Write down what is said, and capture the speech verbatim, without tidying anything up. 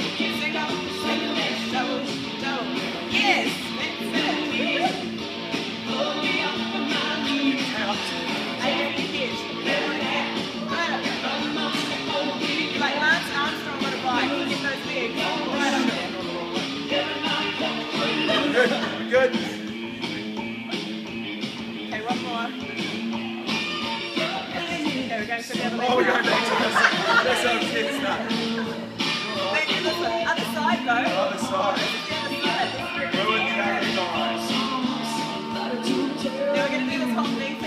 Single, single, double, double. Yes, that's it. Like Lance Armstrong on a bike, you get those legs right on there. Good, good. Okay, one more. Okay, we're going for the other leg. Oh, we're going back to this. That's how it gets that. Wait, do this one. Other side though. Other side. This is the other side. Ruin the agony eyes. Now we're going to do this whole thing.